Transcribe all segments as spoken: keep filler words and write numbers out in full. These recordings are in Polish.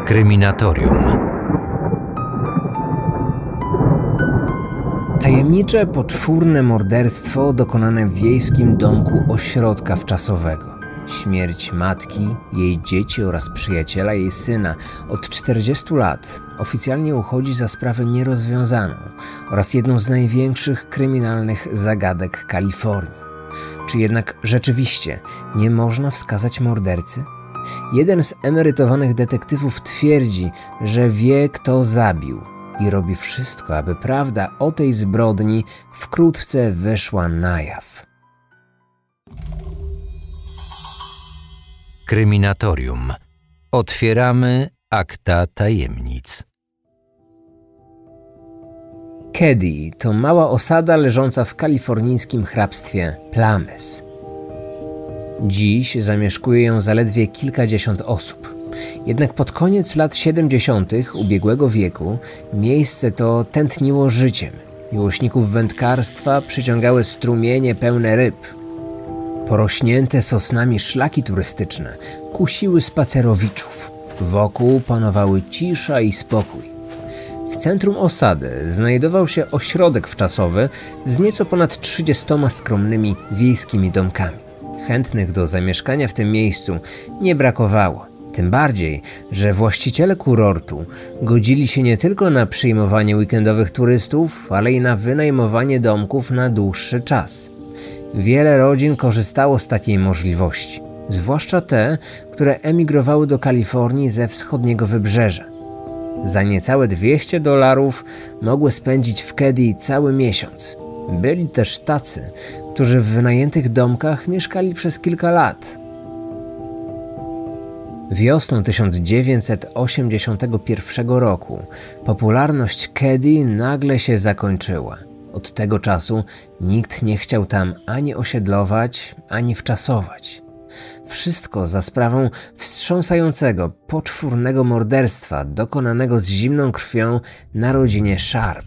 Kryminatorium. Tajemnicze, poczwórne morderstwo dokonane w wiejskim domku ośrodka wczasowego. Śmierć matki, jej dzieci oraz przyjaciela jej syna od czterdziestu lat oficjalnie uchodzi za sprawę nierozwiązaną oraz jedną z największych kryminalnych zagadek Kalifornii. Czy jednak rzeczywiście nie można wskazać mordercy? Jeden z emerytowanych detektywów twierdzi, że wie, kto zabił i robi wszystko, aby prawda o tej zbrodni wkrótce wyszła na jaw. Kryminatorium. Otwieramy akta tajemnic. Keddie to mała osada leżąca w kalifornijskim hrabstwie Plymouth. Dziś zamieszkuje ją zaledwie kilkadziesiąt osób. Jednak pod koniec lat siedemdziesiątych ubiegłego wieku miejsce to tętniło życiem. Miłośników wędkarstwa przyciągały strumienie pełne ryb. Porośnięte sosnami szlaki turystyczne kusiły spacerowiczów. Wokół panowały cisza i spokój. W centrum osady znajdował się ośrodek wczasowy z nieco ponad trzydziestoma skromnymi wiejskimi domkami. Chętnych do zamieszkania w tym miejscu nie brakowało. Tym bardziej, że właściciele kurortu godzili się nie tylko na przyjmowanie weekendowych turystów, ale i na wynajmowanie domków na dłuższy czas. Wiele rodzin korzystało z takiej możliwości, zwłaszcza te, które emigrowały do Kalifornii ze wschodniego wybrzeża. Za niecałe dwieście dolarów mogły spędzić w Keddie cały miesiąc. Byli też tacy, którzy w wynajętych domkach mieszkali przez kilka lat. Wiosną tysiąc dziewięćset osiemdziesiątego pierwszego roku popularność Keddie nagle się zakończyła. Od tego czasu nikt nie chciał tam ani osiedlować, ani wczasować. Wszystko za sprawą wstrząsającego, poczwórnego morderstwa dokonanego z zimną krwią na rodzinie Sharp.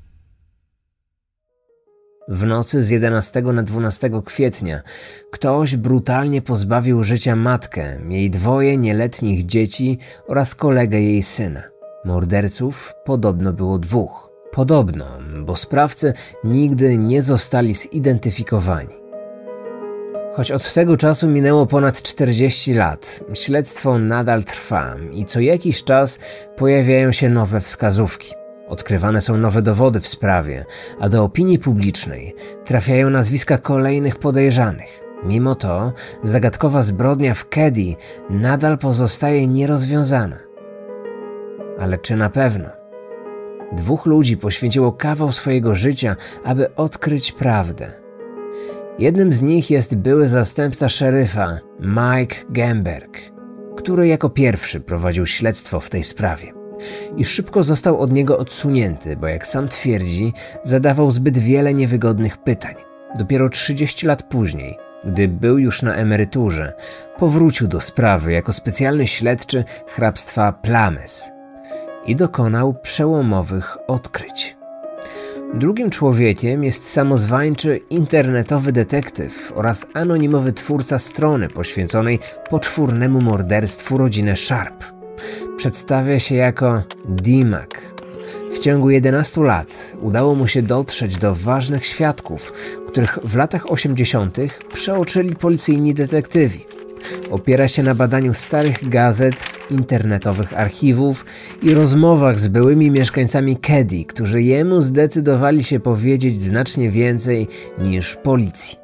W nocy z jedenastego na dwunastego kwietnia ktoś brutalnie pozbawił życia matkę, jej dwoje nieletnich dzieci oraz kolegę jej syna. Morderców podobno było dwóch. Podobno, bo sprawcy nigdy nie zostali zidentyfikowani. Choć od tego czasu minęło ponad czterdzieści lat, śledztwo nadal trwa i co jakiś czas pojawiają się nowe wskazówki. Odkrywane są nowe dowody w sprawie, a do opinii publicznej trafiają nazwiska kolejnych podejrzanych. Mimo to zagadkowa zbrodnia w Keddie nadal pozostaje nierozwiązana. Ale czy na pewno? Dwóch ludzi poświęciło kawał swojego życia, aby odkryć prawdę. Jednym z nich jest były zastępca szeryfa Mike Gemberg, który jako pierwszy prowadził śledztwo w tej sprawie. I szybko został od niego odsunięty, bo jak sam twierdzi, zadawał zbyt wiele niewygodnych pytań. Dopiero trzydzieści lat później, gdy był już na emeryturze, powrócił do sprawy jako specjalny śledczy hrabstwa Plymouth i dokonał przełomowych odkryć. Drugim człowiekiem jest samozwańczy internetowy detektyw oraz anonimowy twórca strony poświęconej poczwórnemu morderstwu rodziny Sharp. Przedstawia się jako D-Mac. W ciągu jedenastu lat udało mu się dotrzeć do ważnych świadków, których w latach osiemdziesiątych przeoczyli policyjni detektywi. Opiera się na badaniu starych gazet, internetowych archiwów i rozmowach z byłymi mieszkańcami Keddie, którzy jemu zdecydowali się powiedzieć znacznie więcej niż policji.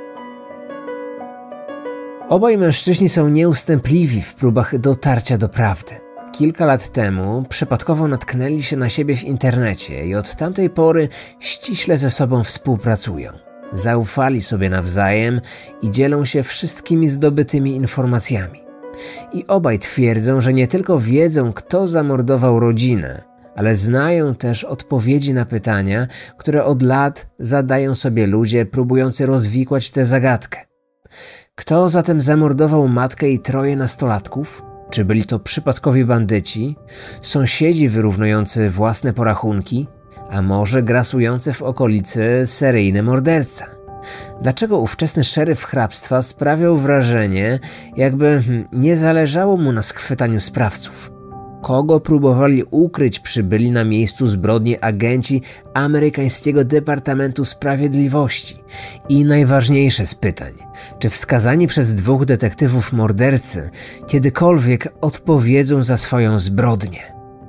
Obaj mężczyźni są nieustępliwi w próbach dotarcia do prawdy. Kilka lat temu przypadkowo natknęli się na siebie w internecie i od tamtej pory ściśle ze sobą współpracują. Zaufali sobie nawzajem i dzielą się wszystkimi zdobytymi informacjami. I obaj twierdzą, że nie tylko wiedzą, kto zamordował rodzinę, ale znają też odpowiedzi na pytania, które od lat zadają sobie ludzie próbujący rozwikłać tę zagadkę. Kto zatem zamordował matkę i troje nastolatków? Czy byli to przypadkowi bandyci, sąsiedzi wyrównujący własne porachunki, a może grasujący w okolicy seryjny morderca? Dlaczego ówczesny szeryf hrabstwa sprawiał wrażenie, jakby nie zależało mu na schwytaniu sprawców? Kogo próbowali ukryć przybyli na miejscu zbrodni agenci amerykańskiego Departamentu Sprawiedliwości? I najważniejsze z pytań, czy wskazani przez dwóch detektywów mordercy kiedykolwiek odpowiedzą za swoją zbrodnię?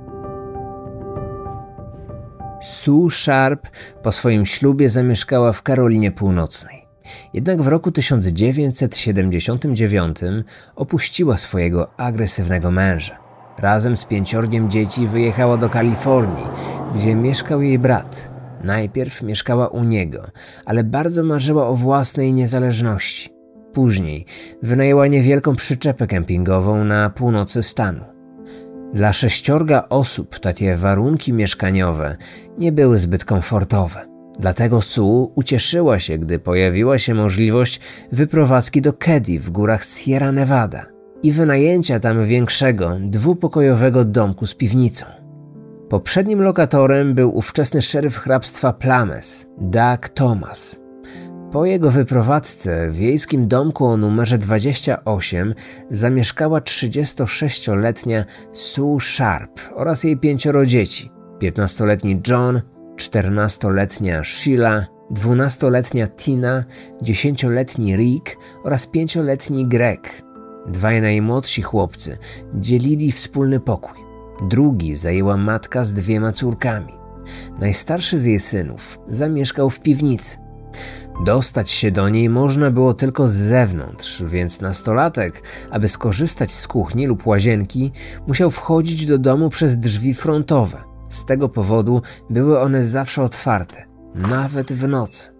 Sue Sharp po swoim ślubie zamieszkała w Karolinie Północnej. Jednak w roku tysiąc dziewięćset siedemdziesiątym dziewiątym opuściła swojego agresywnego męża. Razem z pięciorgiem dzieci wyjechała do Kalifornii, gdzie mieszkał jej brat. Najpierw mieszkała u niego, ale bardzo marzyła o własnej niezależności. Później wynajęła niewielką przyczepę kempingową na północy stanu. Dla sześciorga osób takie warunki mieszkaniowe nie były zbyt komfortowe. Dlatego Sue ucieszyła się, gdy pojawiła się możliwość wyprowadzki do Keddie w górach Sierra Nevada i wynajęcia tam większego, dwupokojowego domku z piwnicą. Poprzednim lokatorem był ówczesny szeryf hrabstwa Plymouth, Doug Thomas. Po jego wyprowadzce w wiejskim domku o numerze dwadzieścia osiem zamieszkała trzydziestosześcioletnia Sue Sharp oraz jej pięcioro dzieci: piętnastoletni John, czternastoletnia Sheila, dwunastoletnia Tina, dziesięcioletni Rick oraz pięcioletni Greg. Dwaj najmłodsi chłopcy dzielili wspólny pokój. Drugi zajęła matka z dwiema córkami. Najstarszy z jej synów zamieszkał w piwnicy. Dostać się do niej można było tylko z zewnątrz, więc nastolatek, aby skorzystać z kuchni lub łazienki, musiał wchodzić do domu przez drzwi frontowe. Z tego powodu były one zawsze otwarte, nawet w nocy.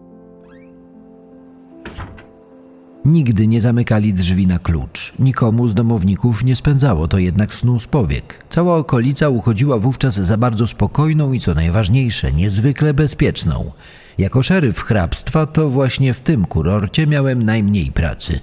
Nigdy nie zamykali drzwi na klucz. Nikomu z domowników nie spędzało to jednak snu z powiek. Cała okolica uchodziła wówczas za bardzo spokojną i, co najważniejsze, niezwykle bezpieczną. Jako szeryf hrabstwa to właśnie w tym kurorcie miałem najmniej pracy.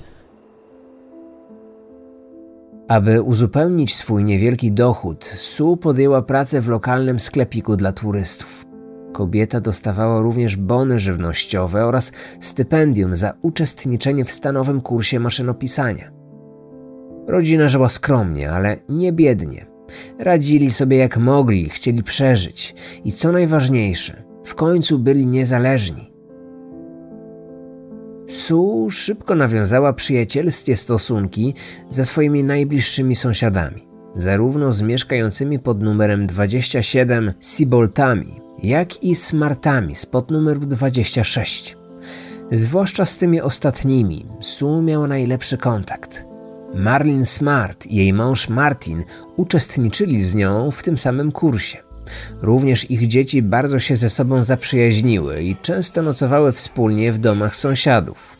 Aby uzupełnić swój niewielki dochód, Sue podjęła pracę w lokalnym sklepiku dla turystów. Kobieta dostawała również bony żywnościowe oraz stypendium za uczestniczenie w stanowym kursie maszynopisania. Rodzina żyła skromnie, ale nie biednie. Radzili sobie jak mogli, chcieli przeżyć i, co najważniejsze, w końcu byli niezależni. Sue szybko nawiązała przyjacielskie stosunki ze swoimi najbliższymi sąsiadami, zarówno z mieszkającymi pod numerem dwadzieścia siedem Seaboltami, jak i Smartami z pod numeru dwadzieścia sześć. Zwłaszcza z tymi ostatnimi Sue miała najlepszy kontakt. Marlin Smart i jej mąż Martin uczestniczyli z nią w tym samym kursie. Również ich dzieci bardzo się ze sobą zaprzyjaźniły i często nocowały wspólnie w domach sąsiadów.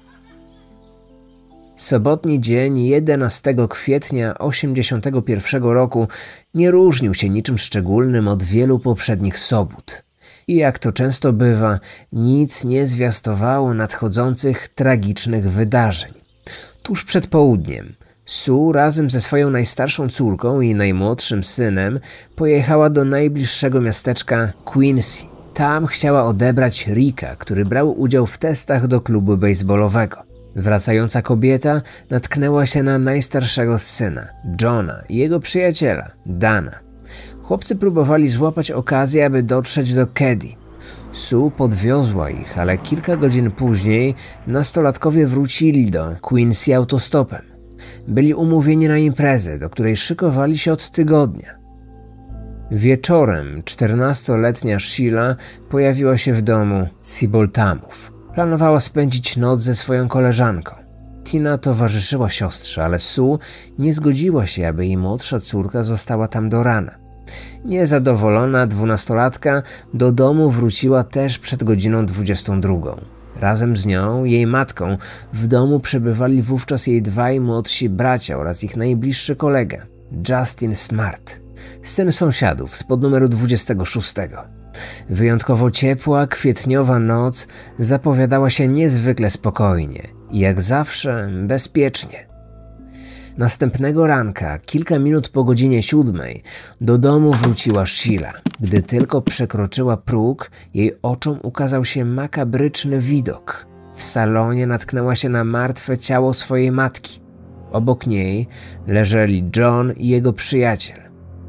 Sobotni dzień jedenastego kwietnia tysiąc dziewięćset osiemdziesiątego pierwszego roku nie różnił się niczym szczególnym od wielu poprzednich sobót. I jak to często bywa, nic nie zwiastowało nadchodzących tragicznych wydarzeń. Tuż przed południem Sue razem ze swoją najstarszą córką i najmłodszym synem pojechała do najbliższego miasteczka Quincy. Tam chciała odebrać Ricka, który brał udział w testach do klubu baseballowego. Wracająca kobieta natknęła się na najstarszego syna, Johna, i jego przyjaciela, Dana. Chłopcy próbowali złapać okazję, aby dotrzeć do Keddie. Sue podwiozła ich, ale kilka godzin później nastolatkowie wrócili do Quincy autostopem. Byli umówieni na imprezę, do której szykowali się od tygodnia. Wieczorem czternastoletnia Sheila pojawiła się w domu Seaboltamów. Planowała spędzić noc ze swoją koleżanką. Tina towarzyszyła siostrze, ale Sue nie zgodziła się, aby jej młodsza córka została tam do rana. Niezadowolona dwunastolatka do domu wróciła też przed godziną dwudziestą drugą. Razem z nią, jej matką, w domu przebywali wówczas jej dwaj młodsi bracia oraz ich najbliższy kolega, Justin Smart, syn sąsiadów spod numeru dwudziestego szóstego. Wyjątkowo ciepła, kwietniowa noc zapowiadała się niezwykle spokojnie i jak zawsze bezpiecznie. Następnego ranka, kilka minut po godzinie siódmej, do domu wróciła Sheila. Gdy tylko przekroczyła próg, jej oczom ukazał się makabryczny widok. W salonie natknęła się na martwe ciało swojej matki. Obok niej leżeli John i jego przyjaciel.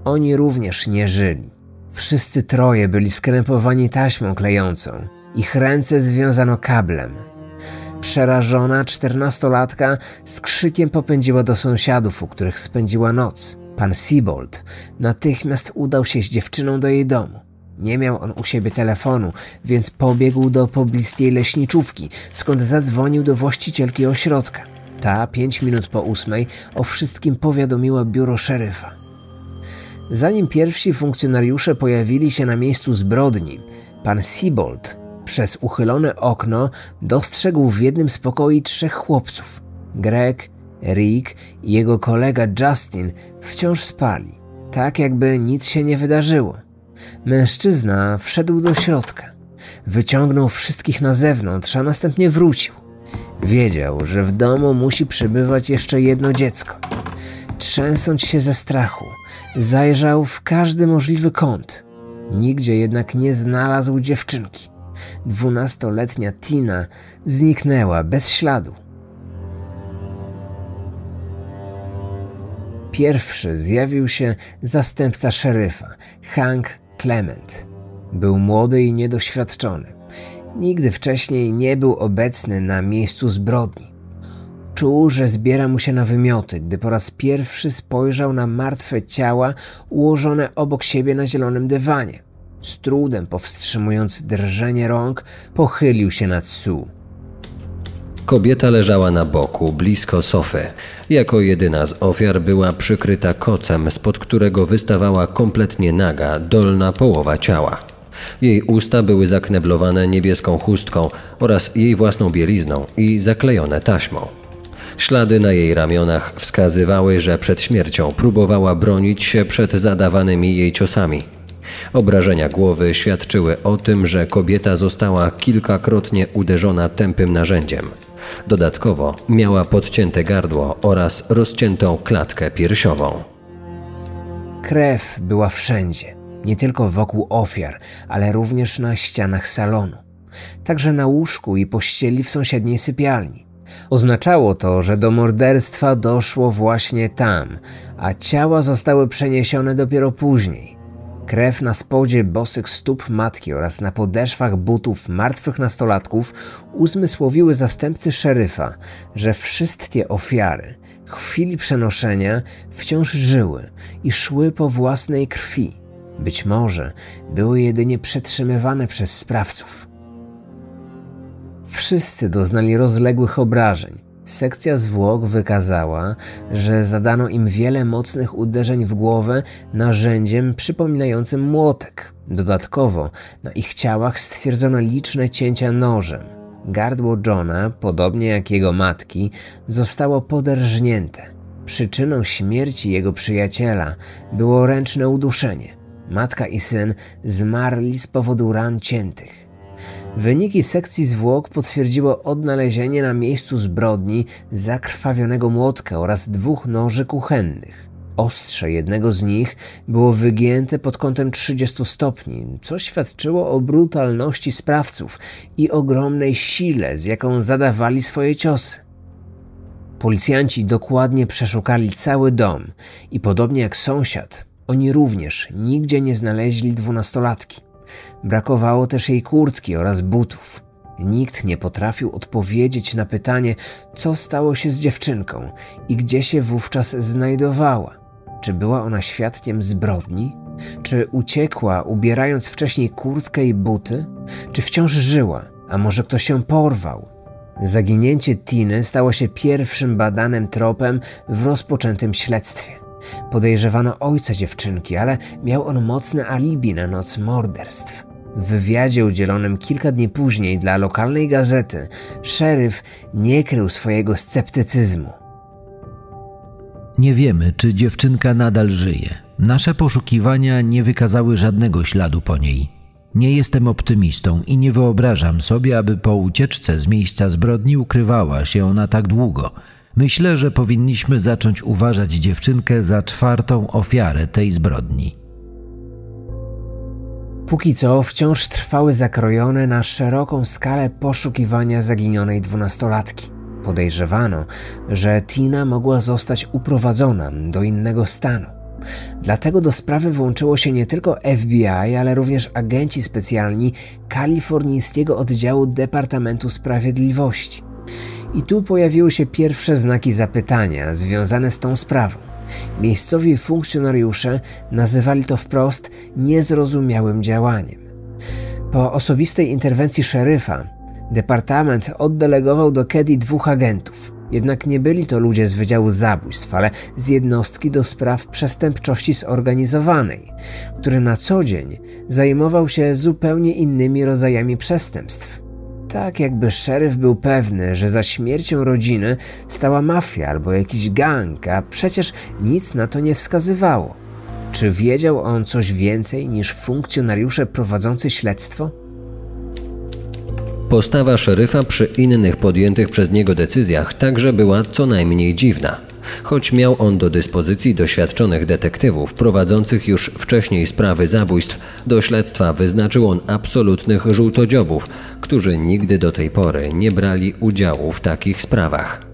Oni również nie żyli. Wszyscy troje byli skrępowani taśmą klejącą. Ich ręce związano kablem. Przerażona czternastolatka z krzykiem popędziła do sąsiadów, u których spędziła noc. Pan Siebold natychmiast udał się z dziewczyną do jej domu. Nie miał on u siebie telefonu, więc pobiegł do pobliskiej leśniczówki, skąd zadzwonił do właścicielki ośrodka. Ta pięć minut po ósmej o wszystkim powiadomiła biuro szeryfa. Zanim pierwsi funkcjonariusze pojawili się na miejscu zbrodni, pan Siebold przez uchylone okno dostrzegł w jednym z pokoi trzech chłopców. Greg, Rick i jego kolega Justin wciąż spali, tak jakby nic się nie wydarzyło. Mężczyzna wszedł do środka, wyciągnął wszystkich na zewnątrz, a następnie wrócił. Wiedział, że w domu musi przebywać jeszcze jedno dziecko. Trzęsąc się ze strachu, zajrzał w każdy możliwy kąt. Nigdzie jednak nie znalazł dziewczynki. Dwunastoletnia Tina zniknęła bez śladu. Pierwszy zjawił się zastępca szeryfa, Hank Clement. Był młody i niedoświadczony. Nigdy wcześniej nie był obecny na miejscu zbrodni. Czuł, że zbiera mu się na wymioty, gdy po raz pierwszy spojrzał na martwe ciała ułożone obok siebie na zielonym dywanie. Z trudem powstrzymując drżenie rąk, pochylił się nad Sue. Kobieta leżała na boku, blisko sofy. Jako jedyna z ofiar była przykryta kocem, spod którego wystawała kompletnie naga, dolna połowa ciała. Jej usta były zakneblowane niebieską chustką oraz jej własną bielizną i zaklejone taśmą. Ślady na jej ramionach wskazywały, że przed śmiercią próbowała bronić się przed zadawanymi jej ciosami. Obrażenia głowy świadczyły o tym, że kobieta została kilkakrotnie uderzona tępym narzędziem. Dodatkowo miała podcięte gardło oraz rozciętą klatkę piersiową. Krew była wszędzie, nie tylko wokół ofiar, ale również na ścianach salonu. Także na łóżku i pościeli w sąsiedniej sypialni. Oznaczało to, że do morderstwa doszło właśnie tam, a ciała zostały przeniesione dopiero później. Krew na spodzie bosych stóp matki oraz na podeszwach butów martwych nastolatków uzmysłowiły zastępcy szeryfa, że wszystkie ofiary w chwili przenoszenia wciąż żyły i szły po własnej krwi. Być może były jedynie przetrzymywane przez sprawców. Wszyscy doznali rozległych obrażeń. Sekcja zwłok wykazała, że zadano im wiele mocnych uderzeń w głowę narzędziem przypominającym młotek. Dodatkowo na ich ciałach stwierdzono liczne cięcia nożem. Gardło Johna, podobnie jak jego matki, zostało poderżnięte. Przyczyną śmierci jego przyjaciela było ręczne uduszenie. Matka i syn zmarli z powodu ran ciętych. Wyniki sekcji zwłok potwierdziło odnalezienie na miejscu zbrodni zakrwawionego młotka oraz dwóch noży kuchennych. Ostrze jednego z nich było wygięte pod kątem trzydziestu stopni, co świadczyło o brutalności sprawców i ogromnej sile, z jaką zadawali swoje ciosy. Policjanci dokładnie przeszukali cały dom i podobnie jak sąsiad, oni również nigdzie nie znaleźli dwunastolatki. Brakowało też jej kurtki oraz butów. Nikt nie potrafił odpowiedzieć na pytanie, co stało się z dziewczynką i gdzie się wówczas znajdowała. Czy była ona świadkiem zbrodni? Czy uciekła, ubierając wcześniej kurtkę i buty? Czy wciąż żyła? A może ktoś ją porwał? Zaginięcie Tiny stało się pierwszym badanym tropem w rozpoczętym śledztwie. Podejrzewano ojca dziewczynki, ale miał on mocne alibi na noc morderstw. W wywiadzie udzielonym kilka dni później dla lokalnej gazety szeryf nie krył swojego sceptycyzmu. Nie wiemy, czy dziewczynka nadal żyje. Nasze poszukiwania nie wykazały żadnego śladu po niej. Nie jestem optymistą i nie wyobrażam sobie, aby po ucieczce z miejsca zbrodni ukrywała się ona tak długo. Myślę, że powinniśmy zacząć uważać dziewczynkę za czwartą ofiarę tej zbrodni. Póki co wciąż trwały zakrojone na szeroką skalę poszukiwania zaginionej dwunastolatki. Podejrzewano, że Tina mogła zostać uprowadzona do innego stanu. Dlatego do sprawy włączyło się nie tylko F B I, ale również agenci specjalni kalifornijskiego oddziału Departamentu Sprawiedliwości. I tu pojawiły się pierwsze znaki zapytania związane z tą sprawą. Miejscowi funkcjonariusze nazywali to wprost niezrozumiałym działaniem. Po osobistej interwencji szeryfa departament oddelegował do Keddie dwóch agentów. Jednak nie byli to ludzie z Wydziału Zabójstw, ale z jednostki do spraw przestępczości zorganizowanej, który na co dzień zajmował się zupełnie innymi rodzajami przestępstw. Tak jakby szeryf był pewny, że za śmiercią rodziny stała mafia albo jakiś gang, a przecież nic na to nie wskazywało. Czy wiedział on coś więcej niż funkcjonariusze prowadzący śledztwo? Postawa szeryfa przy innych podjętych przez niego decyzjach także była co najmniej dziwna. Choć miał on do dyspozycji doświadczonych detektywów prowadzących już wcześniej sprawy zabójstw, do śledztwa wyznaczył on absolutnych żółtodziobów, którzy nigdy do tej pory nie brali udziału w takich sprawach.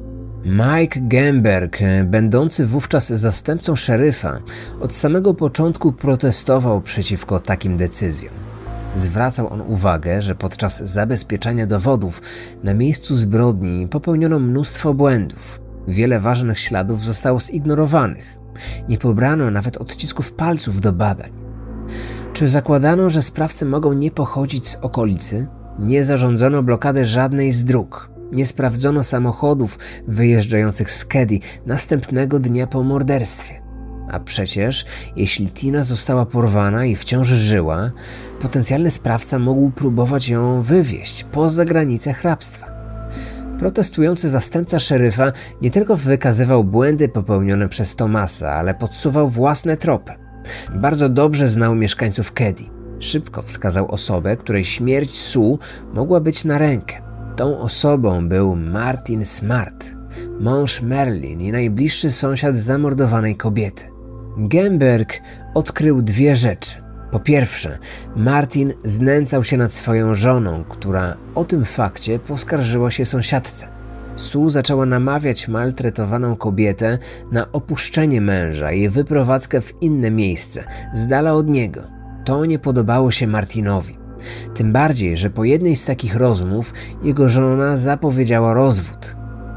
Mike Gamberg, będący wówczas zastępcą szeryfa, od samego początku protestował przeciwko takim decyzjom. Zwracał on uwagę, że podczas zabezpieczania dowodów na miejscu zbrodni popełniono mnóstwo błędów. Wiele ważnych śladów zostało zignorowanych. Nie pobrano nawet odcisków palców do badań. Czy zakładano, że sprawcy mogą nie pochodzić z okolicy? Nie zarządzono blokady żadnej z dróg. Nie sprawdzono samochodów wyjeżdżających z Keddie następnego dnia po morderstwie. A przecież, jeśli Tina została porwana i wciąż żyła, potencjalny sprawca mógł próbować ją wywieźć poza granice hrabstwa. Protestujący zastępca szeryfa nie tylko wykazywał błędy popełnione przez Thomasa, ale podsuwał własne tropy. Bardzo dobrze znał mieszkańców Keddie. Szybko wskazał osobę, której śmierć Sue mogła być na rękę. Tą osobą był Martin Smart, mąż Merlin i najbliższy sąsiad zamordowanej kobiety. Gamberg odkrył dwie rzeczy. Po pierwsze, Martin znęcał się nad swoją żoną, która o tym fakcie poskarżyła się sąsiadce. Sue zaczęła namawiać maltretowaną kobietę na opuszczenie męża i wyprowadzkę w inne miejsce, z dala od niego. To nie podobało się Martinowi. Tym bardziej, że po jednej z takich rozmów jego żona zapowiedziała rozwód.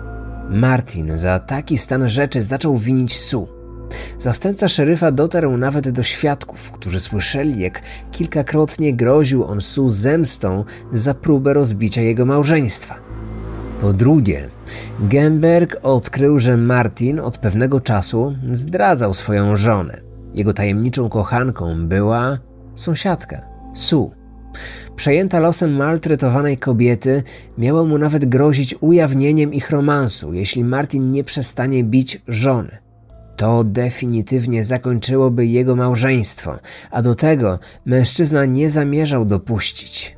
Martin za taki stan rzeczy zaczął winić Sue. Zastępca szeryfa dotarł nawet do świadków, którzy słyszeli, jak kilkakrotnie groził on Sue zemstą za próbę rozbicia jego małżeństwa. Po drugie, Gamberg odkrył, że Martin od pewnego czasu zdradzał swoją żonę. Jego tajemniczą kochanką była sąsiadka, Sue. Przejęta losem maltretowanej kobiety, miała mu nawet grozić ujawnieniem ich romansu, jeśli Martin nie przestanie bić żony. To definitywnie zakończyłoby jego małżeństwo, a do tego mężczyzna nie zamierzał dopuścić.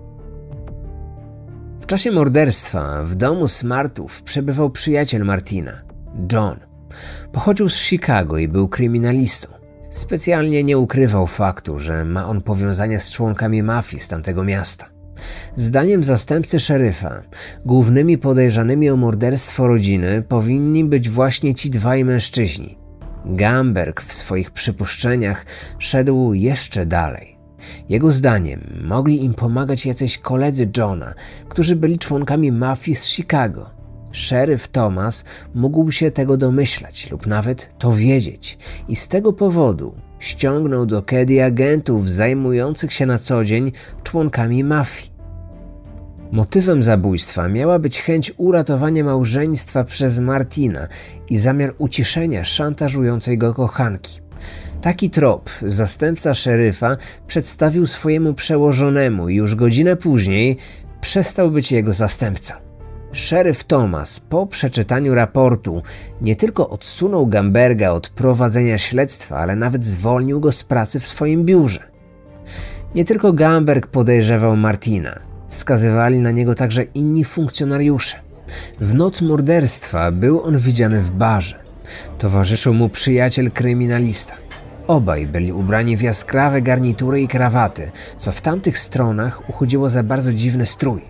W czasie morderstwa w domu Smartów przebywał przyjaciel Martina, John. Pochodził z Chicago i był kryminalistą. Specjalnie nie ukrywał faktu, że ma on powiązania z członkami mafii z tamtego miasta. Zdaniem zastępcy szeryfa, głównymi podejrzanymi o morderstwo rodziny powinni być właśnie ci dwaj mężczyźni. Gamberg w swoich przypuszczeniach szedł jeszcze dalej. Jego zdaniem mogli im pomagać jacyś koledzy Johna, którzy byli członkami mafii z Chicago. Szeryf Thomas mógł się tego domyślać lub nawet to wiedzieć i z tego powodu ściągnął do Keddie agentów zajmujących się na co dzień członkami mafii. Motywem zabójstwa miała być chęć uratowania małżeństwa przez Martina i zamiar uciszenia szantażującej go kochanki. Taki trop zastępca szeryfa przedstawił swojemu przełożonemu i już godzinę później przestał być jego zastępcą. Szeryf Thomas po przeczytaniu raportu nie tylko odsunął Gamberga od prowadzenia śledztwa, ale nawet zwolnił go z pracy w swoim biurze. Nie tylko Gamberg podejrzewał Martina, wskazywali na niego także inni funkcjonariusze. W noc morderstwa był on widziany w barze. Towarzyszył mu przyjaciel kryminalista. Obaj byli ubrani w jaskrawe garnitury i krawaty, co w tamtych stronach uchodziło za bardzo dziwny strój.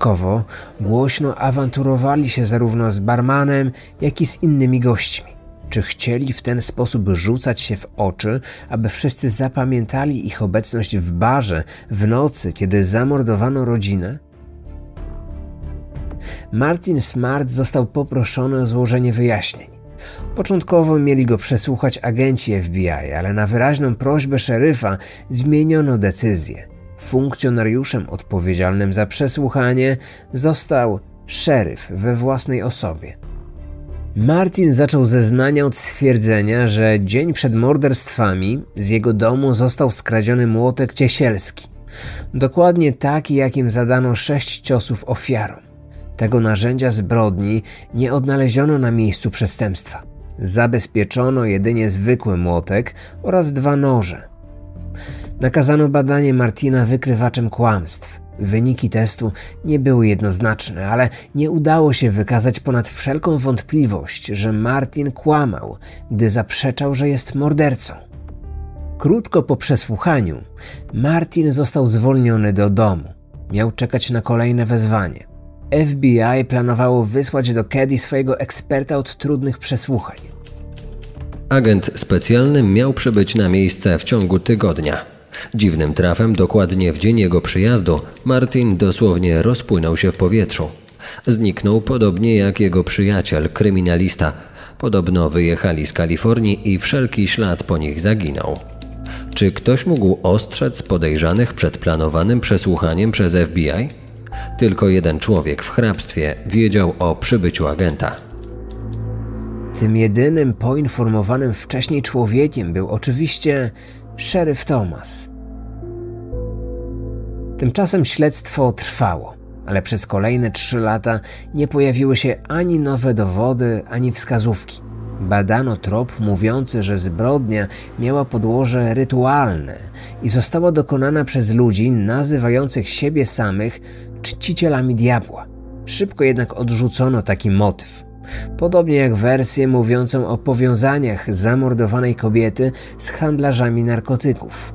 Dodatkowo głośno awanturowali się zarówno z barmanem, jak i z innymi gośćmi. Czy chcieli w ten sposób rzucać się w oczy, aby wszyscy zapamiętali ich obecność w barze w nocy, kiedy zamordowano rodzinę? Martin Smart został poproszony o złożenie wyjaśnień. Początkowo mieli go przesłuchać agenci F B I, ale na wyraźną prośbę szeryfa zmieniono decyzję. Funkcjonariuszem odpowiedzialnym za przesłuchanie został szeryf we własnej osobie. Martin zaczął zeznania od stwierdzenia, że dzień przed morderstwami z jego domu został skradziony młotek ciesielski. Dokładnie taki, jakim zadano sześć ciosów ofiarom. Tego narzędzia zbrodni nie odnaleziono na miejscu przestępstwa. Zabezpieczono jedynie zwykły młotek oraz dwa noże. Nakazano badanie Martina wykrywaczem kłamstw. Wyniki testu nie były jednoznaczne, ale nie udało się wykazać ponad wszelką wątpliwość, że Martin kłamał, gdy zaprzeczał, że jest mordercą. Krótko po przesłuchaniu Martin został zwolniony do domu. Miał czekać na kolejne wezwanie. F B I planowało wysłać do Keddie swojego eksperta od trudnych przesłuchań. Agent specjalny miał przybyć na miejsce w ciągu tygodnia. Dziwnym trafem, dokładnie w dzień jego przyjazdu, Martin dosłownie rozpłynął się w powietrzu. Zniknął podobnie jak jego przyjaciel, kryminalista. Podobno wyjechali z Kalifornii i wszelki ślad po nich zaginął. Czy ktoś mógł ostrzec podejrzanych przed planowanym przesłuchaniem przez F B I? Tylko jeden człowiek w hrabstwie wiedział o przybyciu agenta. Tym jedynym poinformowanym wcześniej człowiekiem był oczywiście szeryf Thomas. Tymczasem śledztwo trwało, ale przez kolejne trzy lata nie pojawiły się ani nowe dowody, ani wskazówki. Badano trop mówiący, że zbrodnia miała podłoże rytualne i została dokonana przez ludzi nazywających siebie samych czcicielami diabła. Szybko jednak odrzucono taki motyw. Podobnie jak wersję mówiącą o powiązaniach zamordowanej kobiety z handlarzami narkotyków.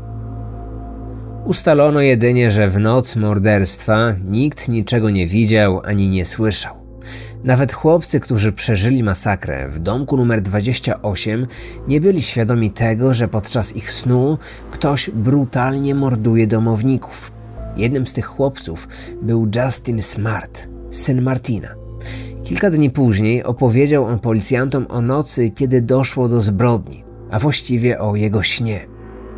Ustalono jedynie, że w noc morderstwa nikt niczego nie widział ani nie słyszał. Nawet chłopcy, którzy przeżyli masakrę w domku numer dwadzieścia osiem, nie byli świadomi tego, że podczas ich snu ktoś brutalnie morduje domowników. Jednym z tych chłopców był Justin Smart, syn Martina. Kilka dni później opowiedział on policjantom o nocy, kiedy doszło do zbrodni, a właściwie o jego śnie.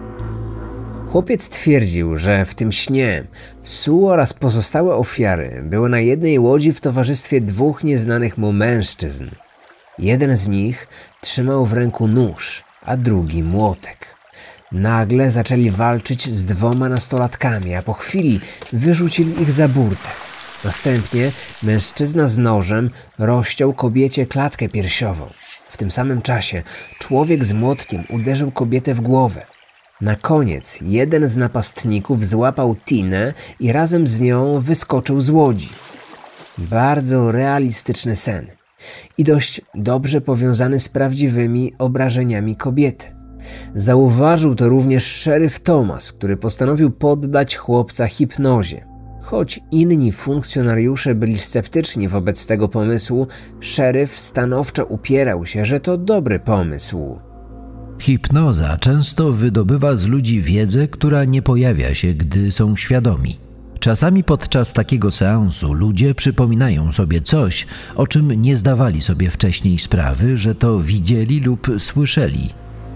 Chłopiec twierdził, że w tym śnie Sue oraz pozostałe ofiary były na jednej łodzi w towarzystwie dwóch nieznanych mu mężczyzn. Jeden z nich trzymał w ręku nóż, a drugi młotek. Nagle zaczęli walczyć z dwoma nastolatkami, a po chwili wyrzucili ich za burtę. Następnie mężczyzna z nożem rozciął kobiecie klatkę piersiową. W tym samym czasie człowiek z młotkiem uderzył kobietę w głowę. Na koniec jeden z napastników złapał Tinę i razem z nią wyskoczył z łodzi. Bardzo realistyczny sen i dość dobrze powiązany z prawdziwymi obrażeniami kobiety. Zauważył to również szeryf Thomas, który postanowił poddać chłopca hipnozie. Choć inni funkcjonariusze byli sceptyczni wobec tego pomysłu, szeryf stanowczo upierał się, że to dobry pomysł. Hipnoza często wydobywa z ludzi wiedzę, która nie pojawia się, gdy są świadomi. Czasami podczas takiego seansu ludzie przypominają sobie coś, o czym nie zdawali sobie wcześniej sprawy, że to widzieli lub słyszeli.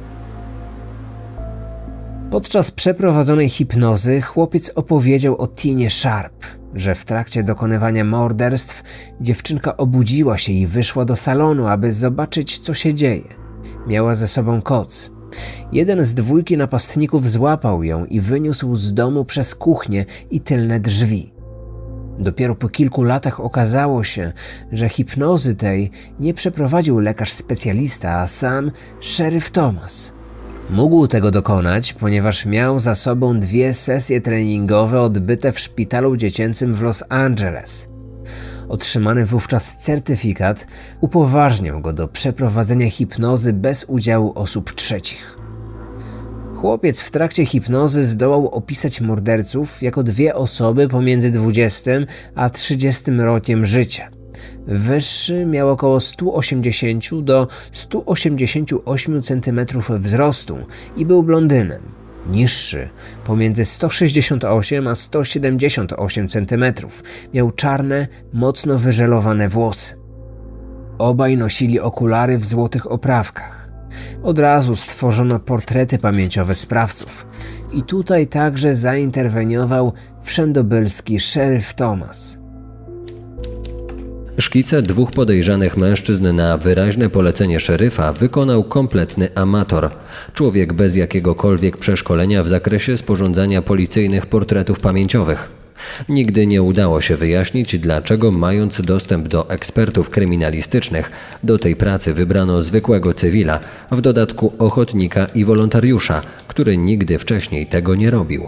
Podczas przeprowadzonej hipnozy chłopiec opowiedział o Tinie Sharp, że w trakcie dokonywania morderstw dziewczynka obudziła się i wyszła do salonu, aby zobaczyć, co się dzieje. Miała ze sobą koc. Jeden z dwójki napastników złapał ją i wyniósł z domu przez kuchnię i tylne drzwi. Dopiero po kilku latach okazało się, że hipnozy tej nie przeprowadził lekarz specjalista, a sam szeryf Thomas. Mógł tego dokonać, ponieważ miał za sobą dwie sesje treningowe odbyte w szpitalu dziecięcym w Los Angeles. Otrzymany wówczas certyfikat upoważniał go do przeprowadzenia hipnozy bez udziału osób trzecich. Chłopiec w trakcie hipnozy zdołał opisać morderców jako dwie osoby pomiędzy dwudziestym a trzydziestym rokiem życia. Wyższy miał około sto osiemdziesiąt do stu osiemdziesięciu ośmiu centymetrów wzrostu i był blondynem. Niższy, pomiędzy sto sześćdziesiąt osiem a sto siedemdziesiąt osiem centymetrów, miał czarne, mocno wyżelowane włosy. Obaj nosili okulary w złotych oprawkach. Od razu stworzono portrety pamięciowe sprawców i tutaj także zainterweniował wszędobylski szeryf Thomas. Szkice dwóch podejrzanych mężczyzn na wyraźne polecenie szeryfa wykonał kompletny amator. Człowiek bez jakiegokolwiek przeszkolenia w zakresie sporządzania policyjnych portretów pamięciowych. Nigdy nie udało się wyjaśnić, dlaczego, mając dostęp do ekspertów kryminalistycznych, do tej pracy wybrano zwykłego cywila, w dodatku ochotnika i wolontariusza, który nigdy wcześniej tego nie robił.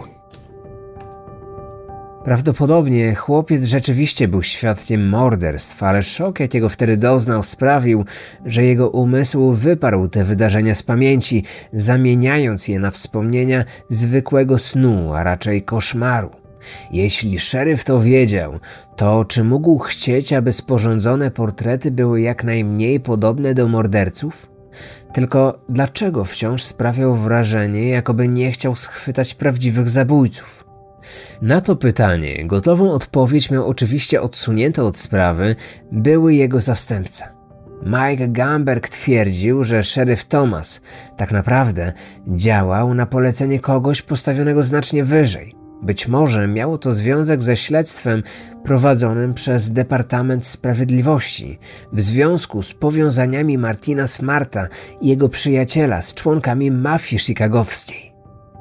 Prawdopodobnie chłopiec rzeczywiście był świadkiem morderstw, ale szok, jakiego wtedy doznał, sprawił, że jego umysł wyparł te wydarzenia z pamięci, zamieniając je na wspomnienia zwykłego snu, a raczej koszmaru. Jeśli szeryf to wiedział, to czy mógł chcieć, aby sporządzone portrety były jak najmniej podobne do morderców? Tylko dlaczego wciąż sprawiał wrażenie, jakoby nie chciał schwytać prawdziwych zabójców? Na to pytanie gotową odpowiedź miał oczywiście odsunięty od sprawy były jego zastępca. Mike Gamberg twierdził, że szeryf Thomas tak naprawdę działał na polecenie kogoś postawionego znacznie wyżej. Być może miało to związek ze śledztwem prowadzonym przez Departament Sprawiedliwości w związku z powiązaniami Martina Smarta i jego przyjaciela z członkami mafii chicagowskiej.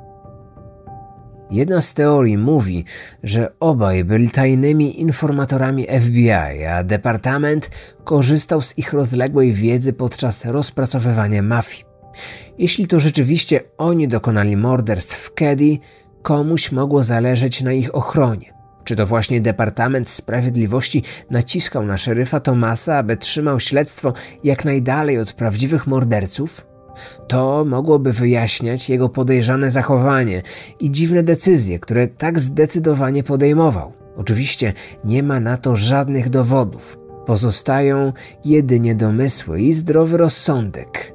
Jedna z teorii mówi, że obaj byli tajnymi informatorami F B I, a Departament korzystał z ich rozległej wiedzy podczas rozpracowywania mafii. Jeśli to rzeczywiście oni dokonali morderstw w Keddie, komuś mogło zależeć na ich ochronie. Czy to właśnie Departament Sprawiedliwości naciskał na szeryfa Thomasa, aby trzymał śledztwo jak najdalej od prawdziwych morderców? To mogłoby wyjaśniać jego podejrzane zachowanie i dziwne decyzje, które tak zdecydowanie podejmował. Oczywiście nie ma na to żadnych dowodów. Pozostają jedynie domysły i zdrowy rozsądek.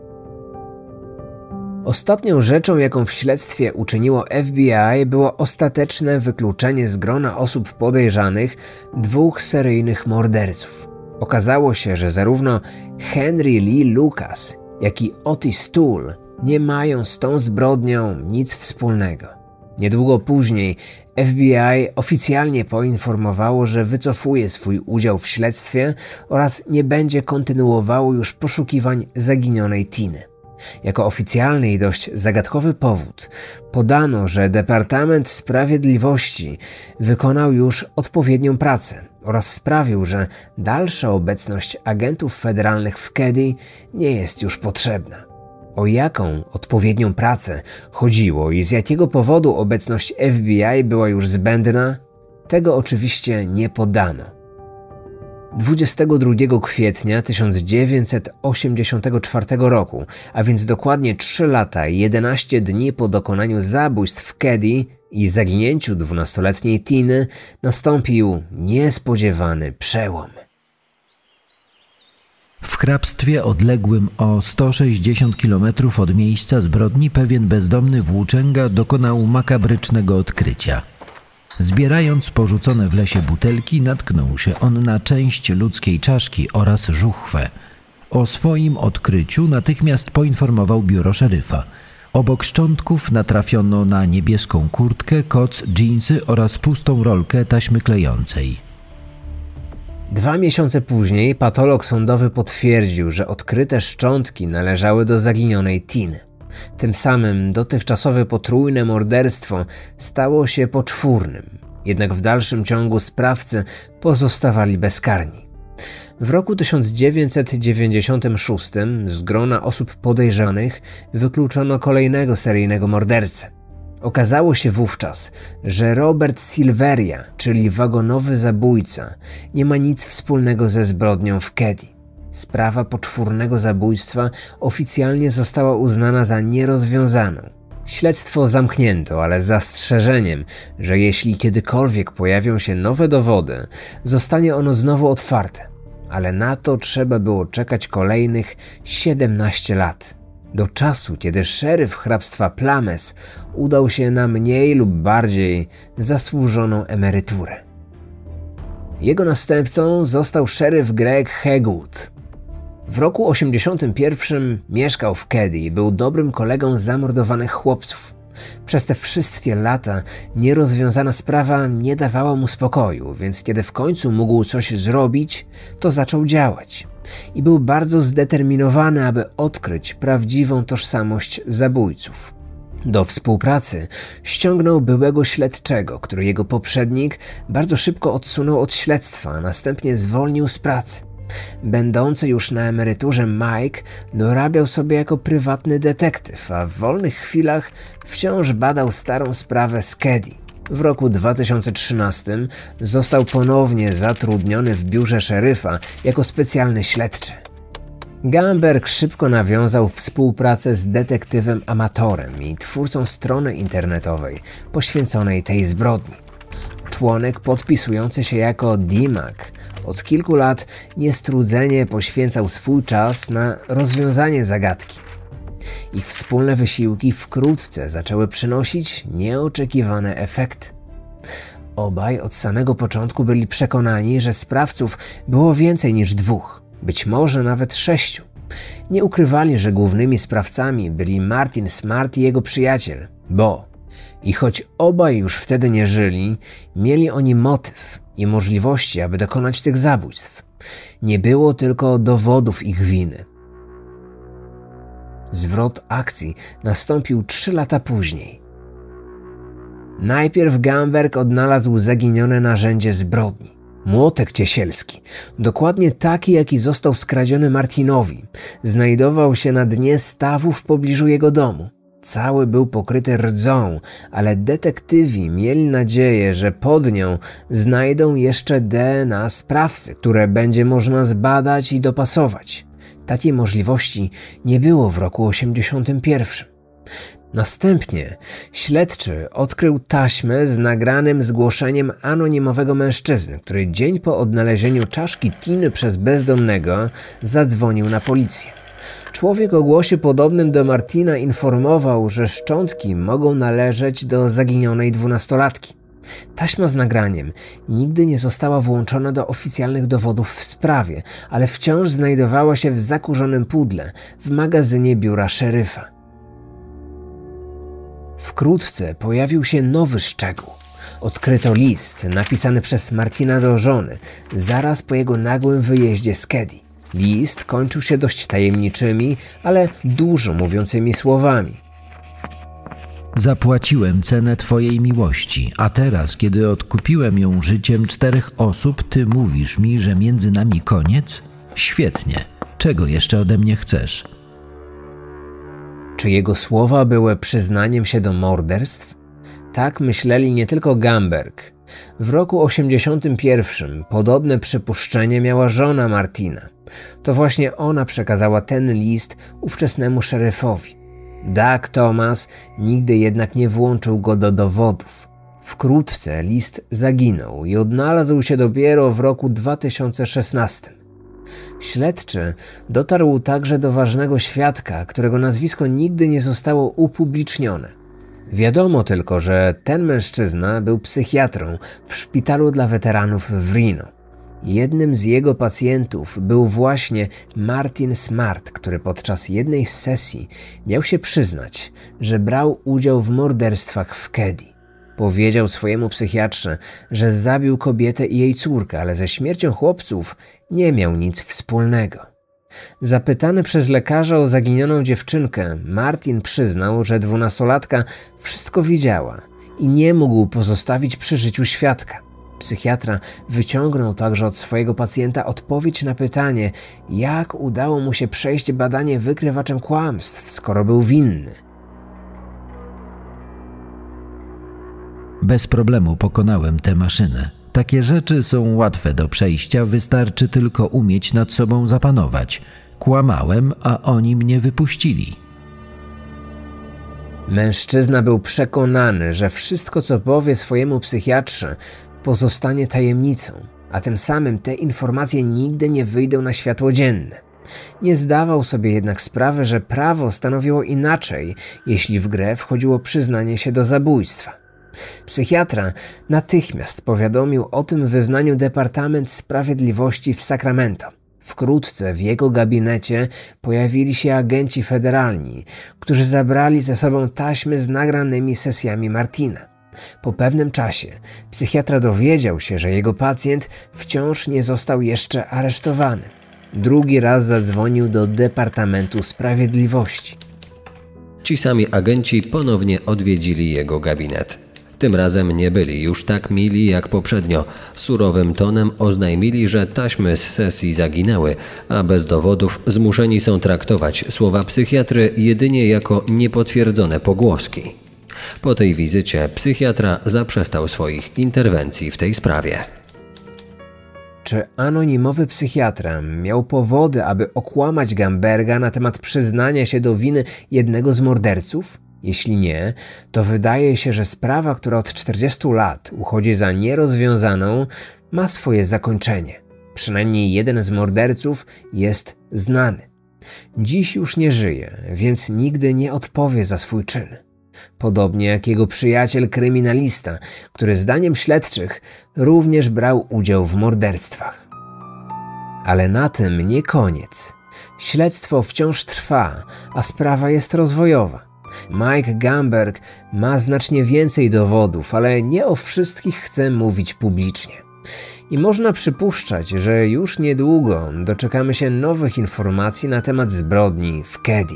Ostatnią rzeczą, jaką w śledztwie uczyniło F B I, było ostateczne wykluczenie z grona osób podejrzanych dwóch seryjnych morderców. Okazało się, że zarówno Henry Lee Lucas, jak i Otis Toole nie mają z tą zbrodnią nic wspólnego. Niedługo później F B I oficjalnie poinformowało, że wycofuje swój udział w śledztwie oraz nie będzie kontynuowało już poszukiwań zaginionej Tiny. Jako oficjalny i dość zagadkowy powód podano, że Departament Sprawiedliwości wykonał już odpowiednią pracę oraz sprawił, że dalsza obecność agentów federalnych w Keddie nie jest już potrzebna. O jaką odpowiednią pracę chodziło i z jakiego powodu obecność F B I była już zbędna, tego oczywiście nie podano. dwudziestego drugiego kwietnia tysiąc dziewięćset osiemdziesiątego czwartego roku, a więc dokładnie trzy lata i jedenaście dni po dokonaniu zabójstw w Keddie i zaginięciu dwunastoletniej Tiny, nastąpił niespodziewany przełom. W hrabstwie odległym o sto sześćdziesiąt kilometrów od miejsca zbrodni pewien bezdomny włóczęga dokonał makabrycznego odkrycia. Zbierając porzucone w lesie butelki, natknął się on na część ludzkiej czaszki oraz żuchwę. O swoim odkryciu natychmiast poinformował biuro szeryfa. Obok szczątków natrafiono na niebieską kurtkę, koc, dżinsy oraz pustą rolkę taśmy klejącej. Dwa miesiące później patolog sądowy potwierdził, że odkryte szczątki należały do zaginionej Tiny. Tym samym dotychczasowe potrójne morderstwo stało się poczwórnym, jednak w dalszym ciągu sprawcy pozostawali bezkarni. W roku tysiąc dziewięćset dziewięćdziesiątym szóstym z grona osób podejrzanych wykluczono kolejnego seryjnego mordercę. Okazało się wówczas, że Robert Silveria, czyli wagonowy zabójca, nie ma nic wspólnego ze zbrodnią w Keddie. Sprawa poczwórnego zabójstwa oficjalnie została uznana za nierozwiązaną. Śledztwo zamknięto, ale z zastrzeżeniem, że jeśli kiedykolwiek pojawią się nowe dowody, zostanie ono znowu otwarte. ale na to trzeba było czekać kolejnych siedemnaście lat. Do czasu, kiedy szeryf hrabstwa Plames udał się na mniej lub bardziej zasłużoną emeryturę. Jego następcą został szeryf Greg Hegwood. W roku osiemdziesiątym pierwszym mieszkał w Keddie i był dobrym kolegą zamordowanych chłopców. Przez te wszystkie lata nierozwiązana sprawa nie dawała mu spokoju, więc kiedy w końcu mógł coś zrobić, to zaczął działać. I był bardzo zdeterminowany, aby odkryć prawdziwą tożsamość zabójców. Do współpracy ściągnął byłego śledczego, który jego poprzednik bardzo szybko odsunął od śledztwa, a następnie zwolnił z pracy. Będący już na emeryturze Mike dorabiał sobie jako prywatny detektyw, a w wolnych chwilach wciąż badał starą sprawę z Keddie. W roku dwa tysiące trzynastym został ponownie zatrudniony w biurze szeryfa jako specjalny śledczy. Gamberg szybko nawiązał współpracę z detektywem amatorem i twórcą strony internetowej poświęconej tej zbrodni. Członek podpisujący się jako D-Mac od kilku lat niestrudzenie poświęcał swój czas na rozwiązanie zagadki. Ich wspólne wysiłki wkrótce zaczęły przynosić nieoczekiwane efekty. Obaj od samego początku byli przekonani, że sprawców było więcej niż dwóch, być może nawet sześciu. Nie ukrywali, że głównymi sprawcami byli Martin Smart i jego przyjaciel, Bo. I choć obaj już wtedy nie żyli, mieli oni motyw i możliwości, aby dokonać tych zabójstw. Nie było tylko dowodów ich winy. Zwrot akcji nastąpił trzy lata później. Najpierw Gamberg odnalazł zaginione narzędzie zbrodni. Młotek ciesielski, dokładnie taki, jaki został skradziony Martinowi, znajdował się na dnie stawu w pobliżu jego domu. Cały był pokryty rdzą, ale detektywi mieli nadzieję, że pod nią znajdą jeszcze D N A sprawcy, które będzie można zbadać i dopasować. Takiej możliwości nie było w roku osiemdziesiątym pierwszym. Następnie śledczy odkrył taśmę z nagranym zgłoszeniem anonimowego mężczyzny, który dzień po odnalezieniu czaszki Tiny przez bezdomnego zadzwonił na policję. Człowiek o głosie podobnym do Martina informował, że szczątki mogą należeć do zaginionej dwunastolatki. Taśma z nagraniem nigdy nie została włączona do oficjalnych dowodów w sprawie, ale wciąż znajdowała się w zakurzonym pudle w magazynie biura szeryfa. Wkrótce pojawił się nowy szczegół. Odkryto list napisany przez Martina do żony zaraz po jego nagłym wyjeździe z Keddie. List kończył się dość tajemniczymi, ale dużo mówiącymi słowami. Zapłaciłem cenę twojej miłości, a teraz, kiedy odkupiłem ją życiem czterech osób, ty mówisz mi, że między nami koniec? Świetnie. Czego jeszcze ode mnie chcesz? Czy jego słowa były przyznaniem się do morderstw? Tak myśleli nie tylko Gamberg. W roku osiemdziesiątym pierwszym podobne przypuszczenie miała żona Martina. To właśnie ona przekazała ten list ówczesnemu szeryfowi. Doug Thomas nigdy jednak nie włączył go do dowodów. Wkrótce list zaginął i odnalazł się dopiero w roku dwa tysiące szesnastym. Śledczy dotarł także do ważnego świadka, którego nazwisko nigdy nie zostało upublicznione. Wiadomo tylko, że ten mężczyzna był psychiatrą w szpitalu dla weteranów w Reno. Jednym z jego pacjentów był właśnie Martin Smart, który podczas jednej z sesji miał się przyznać, że brał udział w morderstwach w Keddie. Powiedział swojemu psychiatrze, że zabił kobietę i jej córkę, ale ze śmiercią chłopców nie miał nic wspólnego. Zapytany przez lekarza o zaginioną dziewczynkę, Martin przyznał, że dwunastolatka wszystko widziała i nie mógł pozostawić przy życiu świadka. Psychiatra wyciągnął także od swojego pacjenta odpowiedź na pytanie, jak udało mu się przejść badanie wykrywaczem kłamstw, skoro był winny. Bez problemu pokonałem tę maszynę. Takie rzeczy są łatwe do przejścia, wystarczy tylko umieć nad sobą zapanować. Kłamałem, a oni mnie wypuścili. Mężczyzna był przekonany, że wszystko, co powie swojemu psychiatrze, pozostanie tajemnicą. a tym samym te informacje nigdy nie wyjdą na światło dzienne. Nie zdawał sobie jednak sprawy, że prawo stanowiło inaczej, jeśli w grę wchodziło przyznanie się do zabójstwa. Psychiatra natychmiast powiadomił o tym wyznaniu Departament Sprawiedliwości w Sacramento. Wkrótce w jego gabinecie pojawili się agenci federalni, którzy zabrali ze sobą taśmy z nagranymi sesjami Martina. Po pewnym czasie psychiatra dowiedział się, że jego pacjent wciąż nie został jeszcze aresztowany. Drugi raz zadzwonił do Departamentu Sprawiedliwości. Ci sami agenci ponownie odwiedzili jego gabinet. Tym razem nie byli już tak mili jak poprzednio. Surowym tonem oznajmili, że taśmy z sesji zaginęły, a bez dowodów zmuszeni są traktować słowa psychiatry jedynie jako niepotwierdzone pogłoski. Po tej wizycie psychiatra zaprzestał swoich interwencji w tej sprawie. Czy anonimowy psychiatra miał powody, aby okłamać Gamberga na temat przyznania się do winy jednego z morderców? Jeśli nie, to wydaje się, że sprawa, która od czterdziestu lat uchodzi za nierozwiązaną, ma swoje zakończenie. Przynajmniej jeden z morderców jest znany. Dziś już nie żyje, więc nigdy nie odpowie za swój czyn. Podobnie jak jego przyjaciel kryminalista, który zdaniem śledczych również brał udział w morderstwach. Ale na tym nie koniec. Śledztwo wciąż trwa, a sprawa jest rozwojowa. Mike Gamberg ma znacznie więcej dowodów, ale nie o wszystkich chce mówić publicznie. I można przypuszczać, że już niedługo doczekamy się nowych informacji na temat zbrodni w Keddie.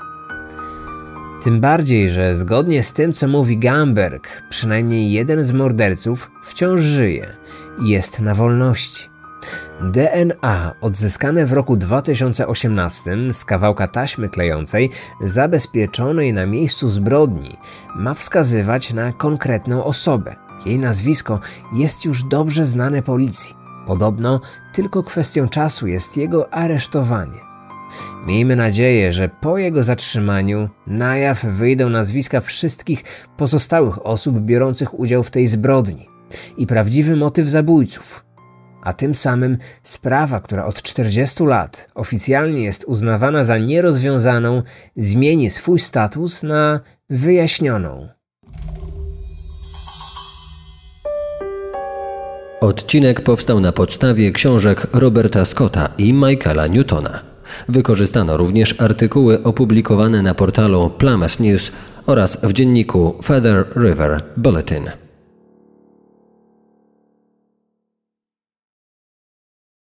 Tym bardziej, że zgodnie z tym, co mówi Gamberg, przynajmniej jeden z morderców wciąż żyje i jest na wolności. D N A odzyskane w roku dwa tysiące osiemnastym z kawałka taśmy klejącej zabezpieczonej na miejscu zbrodni ma wskazywać na konkretną osobę. Jej nazwisko jest już dobrze znane policji. Podobno tylko kwestią czasu jest jego aresztowanie. Miejmy nadzieję, że po jego zatrzymaniu na jaw wyjdą nazwiska wszystkich pozostałych osób biorących udział w tej zbrodni i prawdziwy motyw zabójców. A tym samym sprawa, która od czterdziestu lat oficjalnie jest uznawana za nierozwiązaną, zmieni swój status na wyjaśnioną. Odcinek powstał na podstawie książek Roberta Scotta i Michaela Newtona. Wykorzystano również artykuły opublikowane na portalu Plymouth News oraz w dzienniku Feather River Bulletin.